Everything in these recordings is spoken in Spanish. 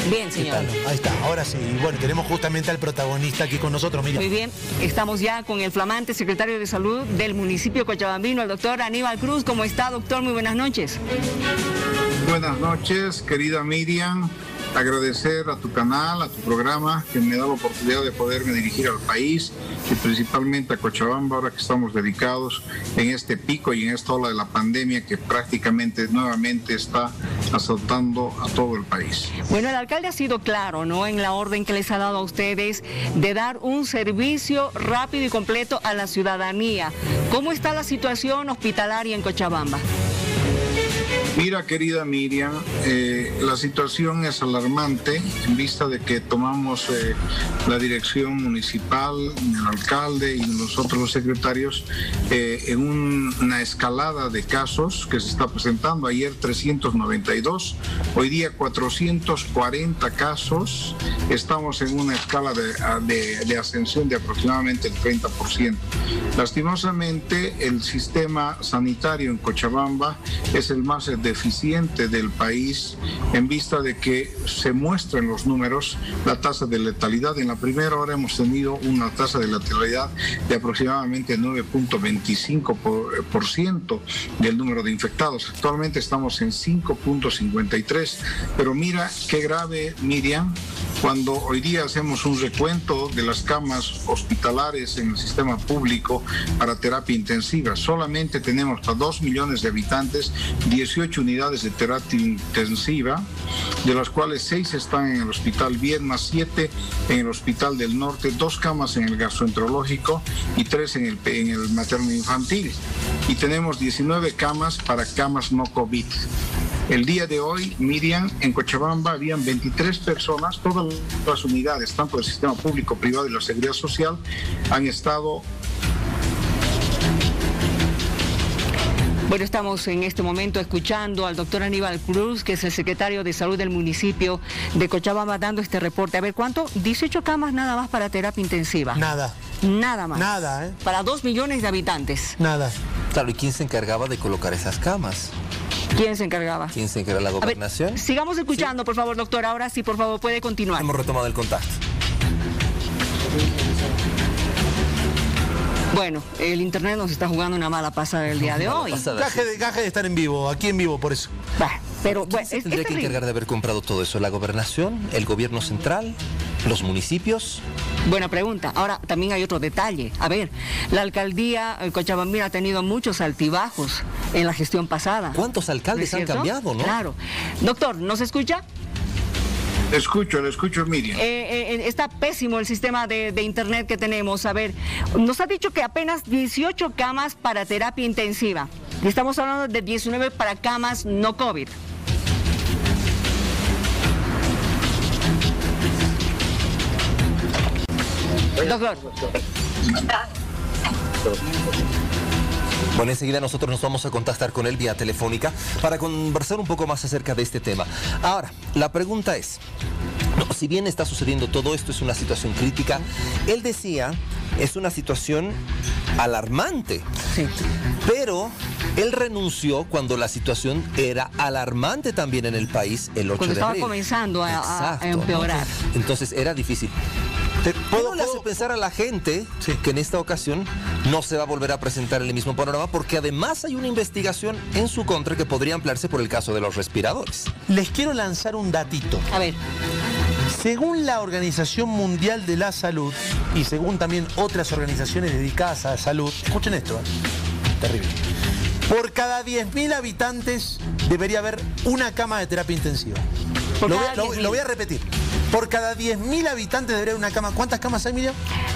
Bien, señor. Ahí está, ahora sí. Bueno, tenemos justamente al protagonista aquí con nosotros, Miriam. Muy bien, estamos ya con el flamante secretario de Salud del municipio cochabambino, el doctor Aníbal Cruz. ¿Cómo está, doctor? Muy buenas noches. Buenas noches, querida Miriam. Agradecer a tu canal, a tu programa, que me da la oportunidad de poderme dirigir al país y principalmente a Cochabamba, ahora que estamos dedicados en este pico y en esta ola de la pandemia que prácticamente nuevamente está azotando a todo el país. Bueno, el alcalde ha sido claro, ¿no?, en la orden que les ha dado a ustedes de dar un servicio rápido y completo a la ciudadanía. ¿Cómo está la situación hospitalaria en Cochabamba? Mira, querida Miriam, la situación es alarmante en vista de que tomamos la dirección municipal, el alcalde y nosotros los secretarios en una escalada de casos que se está presentando. Ayer 392, hoy día 440 casos. Estamos en una escala de ascensión de aproximadamente el 30%. Lastimosamente, el sistema sanitario en Cochabamba es el más deficiente del país en vista de que se muestran los números, la tasa de letalidad. En la primera hora hemos tenido una tasa de letalidad de aproximadamente 9.25% del número de infectados. Actualmente estamos en 5.53, pero mira qué grave, Miriam, cuando hoy día hacemos un recuento de las camas hospitalares en el sistema público para terapia intensiva. Solamente tenemos para 2 millones de habitantes 18 unidades de terapia intensiva, de las cuales 6 están en el Hospital Viedma, 7 en el Hospital del Norte, 2 camas en el gastroenterológico y 3 en el materno infantil. Y tenemos 19 camas para camas no COVID. El día de hoy, Miriam, en Cochabamba habían 23 personas, todas las unidades, tanto del sistema público, privado y la seguridad social, han estado. Bueno, estamos en este momento escuchando al doctor Aníbal Cruz, que es el secretario de Salud del municipio de Cochabamba, dando este reporte. A ver, ¿cuánto? 18 camas nada más para terapia intensiva. Nada. Nada más. Nada, ¿eh? Para 2 millones de habitantes. Nada. Claro, ¿y quién se encargaba de colocar esas camas? ¿Quién se encargaba? ¿Quién se encargaba? ¿La gobernación? A ver, sigamos escuchando, sí, por favor, doctor. Ahora sí, por favor, puede continuar. Hemos retomado el contacto. Bueno, el internet nos está jugando una mala pasada el día de hoy. Gaje de estar en vivo, aquí en vivo, por eso. Bah, pero bueno, ¿Quién se tendría que encargar de haber comprado todo eso? ¿La gobernación? ¿El gobierno central? ¿Los municipios? Buena pregunta. Ahora, también hay otro detalle. A ver, la alcaldía cochabambina ha tenido muchos altibajos en la gestión pasada. ¿Cuántos alcaldes han cambiado, no? Claro. Doctor, ¿nos escucha? Le escucho, Miriam. Está pésimo el sistema de internet que tenemos. A ver, nos ha dicho que apenas 18 camas para terapia intensiva. Y estamos hablando de 19 para camas no COVID. Doctor. Bueno, enseguida nosotros nos vamos a contactar con él vía telefónica para conversar un poco más acerca de este tema. Ahora, la pregunta es, si bien está sucediendo todo esto, es una situación crítica, él decía, es una situación alarmante, sí, pero él renunció cuando la situación era alarmante también en el país el 8 de abril. Cuando estaba comenzando a empeorar. Entonces era difícil. ¿Puedo le hace pensar a la gente que en esta ocasión no se va a volver a presentar el mismo panorama? Porque además hay una investigación en su contra que podría ampliarse por el caso de los respiradores. Les quiero lanzar un datito. A ver. Según la Organización Mundial de la Salud y según también otras organizaciones dedicadas a la salud, escuchen esto, terrible. Por cada 10.000 habitantes debería haber una cama de terapia intensiva. Lo voy a repetir. Por cada 10.000 habitantes debería haber una cama. ¿Cuántas camas hay, Miriam?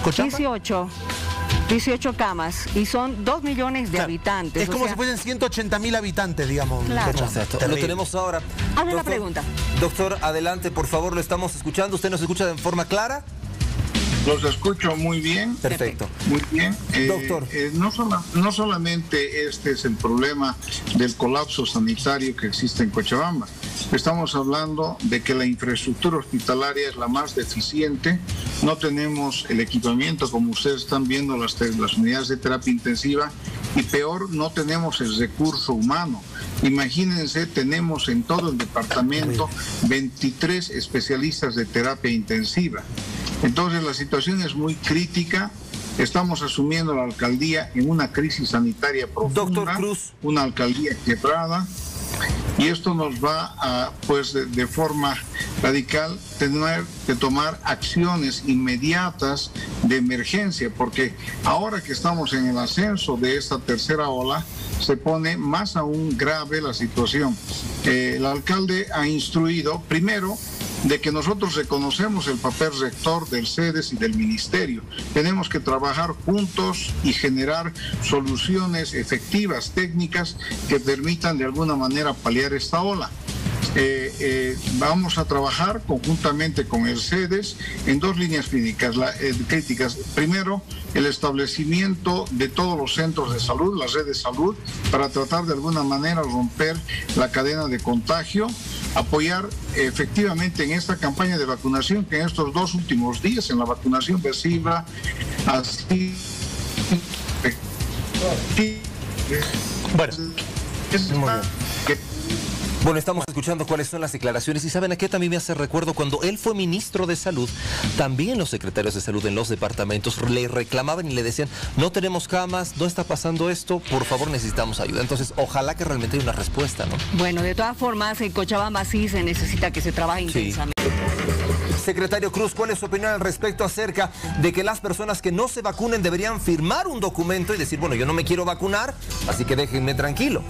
18 camas y son 2 millones de habitantes. Es como si fuesen 180.000 habitantes, digamos. Claro. Lo tenemos ahora. Hazle la pregunta. Doctor, adelante, por favor, lo estamos escuchando. ¿Usted nos escucha de forma clara? Los escucho muy bien. Perfecto. Muy bien. Doctor. No solamente este es el problema del colapso sanitario que existe en Cochabamba. Estamos hablando de que la infraestructura hospitalaria es la más deficiente. No tenemos el equipamiento, como ustedes están viendo, las unidades de terapia intensiva y peor, no tenemos el recurso humano. Imagínense, tenemos en todo el departamento 23 especialistas de terapia intensiva. Entonces la situación es muy crítica. Estamos asumiendo la alcaldía en una crisis sanitaria profunda, Doctor Cruz, una alcaldía quebrada, y esto nos va a, pues de forma radical, tener que tomar acciones inmediatas de emergencia, porque ahora que estamos en el ascenso de esta tercera ola, se pone más aún grave la situación. El alcalde ha instruido, primero, de que nosotros reconocemos el papel rector del CEDES y del ministerio. Tenemos que trabajar juntos y generar soluciones efectivas, técnicas, que permitan de alguna manera paliar esta ola. Vamos a trabajar conjuntamente con el CEDES en dos líneas críticas. Primero, el establecimiento de todos los centros de salud, la red de salud, para tratar de alguna manera romper la cadena de contagio, apoyar efectivamente en esta campaña de vacunación, que en estos 2 últimos días, en la vacunación masiva, así... Bueno, bueno, estamos escuchando cuáles son las declaraciones y ¿saben a qué también me hace recuerdo? Cuando él fue ministro de Salud, también los secretarios de Salud en los departamentos le reclamaban y le decían, no tenemos camas, no está pasando esto, por favor necesitamos ayuda. Entonces, ojalá que realmente haya una respuesta, ¿no? Bueno, de todas formas, en Cochabamba sí se necesita que se trabaje intensamente. Secretario Cruz, ¿cuál es su opinión al respecto acerca de que las personas que no se vacunen deberían firmar un documento y decir, bueno, yo no me quiero vacunar, así que déjenme tranquilo?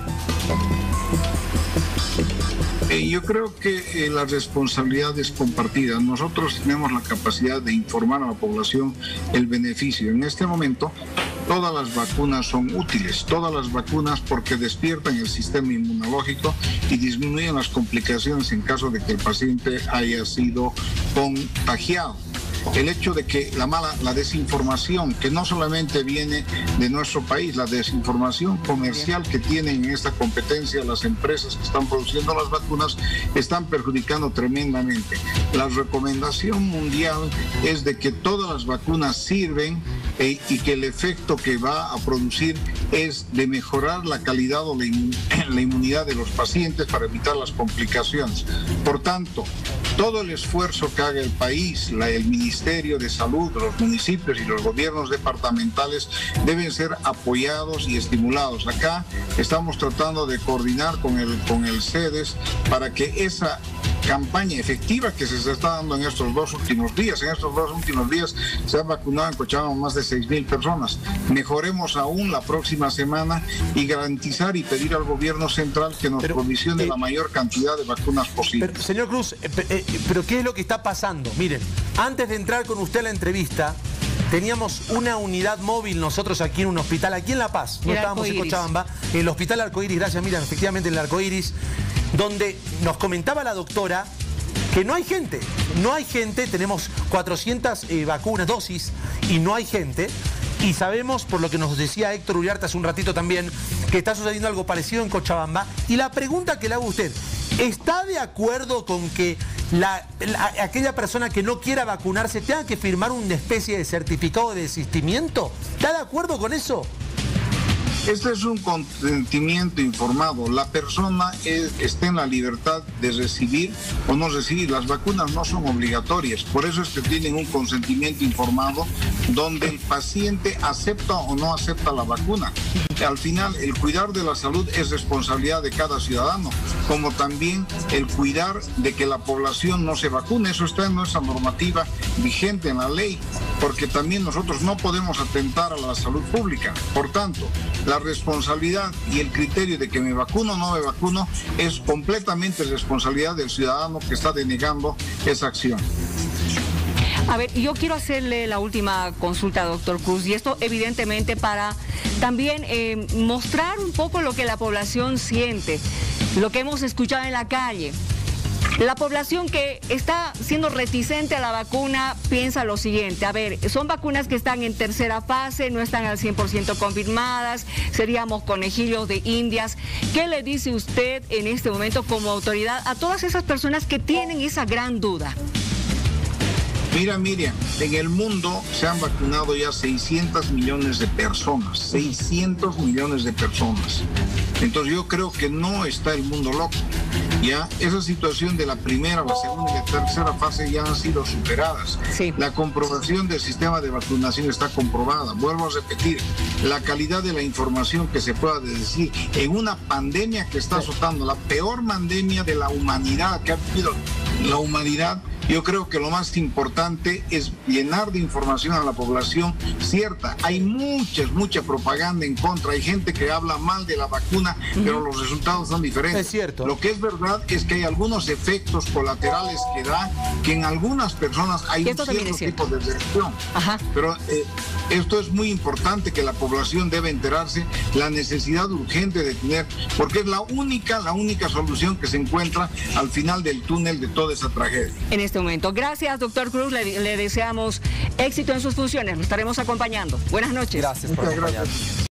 Yo creo que la responsabilidad es compartida. Nosotros tenemos la capacidad de informar a la población el beneficio. En este momento, todas las vacunas son útiles, todas las vacunas, porque despiertan el sistema inmunológico y disminuyen las complicaciones en caso de que el paciente haya sido contagiado. El hecho de que la desinformación, que no solamente viene de nuestro país, la desinformación comercial que tienen en esta competencia las empresas que están produciendo las vacunas, están perjudicando tremendamente. La recomendación mundial es de que todas las vacunas sirven y que el efecto que va a producir es de mejorar la calidad o la inmunidad de los pacientes para evitar las complicaciones. Por tanto, todo el esfuerzo que haga el país, el Ministerio de Salud, los municipios y los gobiernos departamentales deben ser apoyados y estimulados. Acá estamos tratando de coordinar con el CEDES para que esa campaña efectiva que se está dando en estos 2 últimos días. En estos 2 últimos días se han vacunado en Cochabamba más de 6.000 personas. Mejoremos aún la próxima semana y garantizar y pedir al gobierno central que nos provisione la mayor cantidad de vacunas posible. Pero, señor Cruz, pero ¿qué es lo que está pasando? Miren, antes de entrar con usted a la entrevista, teníamos una unidad móvil nosotros aquí en un hospital, aquí en La Paz, no estábamos en Cochabamba, el Hospital Arcoíris, gracias, miren, efectivamente en el Arcoíris, donde nos comentaba la doctora que no hay gente, tenemos 400 vacunas, dosis, y no hay gente, y sabemos, por lo que nos decía Héctor Uriarte hace un ratito también, que está sucediendo algo parecido en Cochabamba, y la pregunta que le hago a usted, ¿está de acuerdo con que aquella persona que no quiera vacunarse tenga que firmar una especie de certificado de desistimiento? ¿Está de acuerdo con eso? Este es un consentimiento informado. La persona está en la libertad de recibir o no recibir. Las vacunas no son obligatorias. Por eso es que tienen un consentimiento informado donde el paciente acepta o no acepta la vacuna. Al final, el cuidar de la salud es responsabilidad de cada ciudadano, como también el cuidar de que la población no se vacune. Eso está en nuestra normativa vigente en la ley, porque también nosotros no podemos atentar a la salud pública. Por tanto, la responsabilidad y el criterio de que me vacuno o no me vacuno es completamente responsabilidad del ciudadano que está denegando esa acción. A ver, yo quiero hacerle la última consulta, doctor Cruz, y esto evidentemente para también mostrar un poco lo que la población siente, lo que hemos escuchado en la calle. La población que está siendo reticente a la vacuna piensa lo siguiente, a ver, son vacunas que están en tercera fase, no están al 100% confirmadas, seríamos conejillos de indias. ¿Qué le dice usted en este momento como autoridad a todas esas personas que tienen esa gran duda? Mira, Miriam, en el mundo se han vacunado ya 600 millones de personas, 600 millones de personas. Entonces yo creo que no está el mundo loco. Ya esa situación de la primera, la segunda y la tercera fase ya han sido superadas. Sí. La comprobación del sistema de vacunación está comprobada. Vuelvo a repetir, la calidad de la información que se pueda decir en una pandemia que está azotando, la peor pandemia de la humanidad que ha vivido la humanidad. Yo creo que lo más importante es llenar de información a la población cierta. Hay mucha propaganda en contra. Hay gente que habla mal de la vacuna, pero los resultados son diferentes. Es cierto. Lo que es verdad es que hay algunos efectos colaterales que da, que en algunas personas hay un cierto tipo de reacción. Ajá. Pero esto es muy importante, que la población debe enterarse la necesidad urgente de tener, porque es la única solución que se encuentra al final del túnel de toda esa tragedia. En este momento. Gracias, doctor Cruz. Le deseamos éxito en sus funciones. Lo estaremos acompañando. Buenas noches. Gracias por acompañarnos.